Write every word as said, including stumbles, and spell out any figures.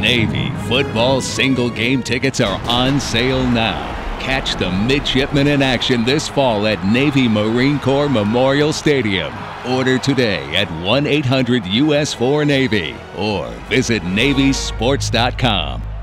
Navy football single game tickets are on sale now. Catch the midshipmen in action this fall at Navy Marine Corps Memorial Stadium. Order today at one eight hundred U S four Navy or visit Navy Sports dot com.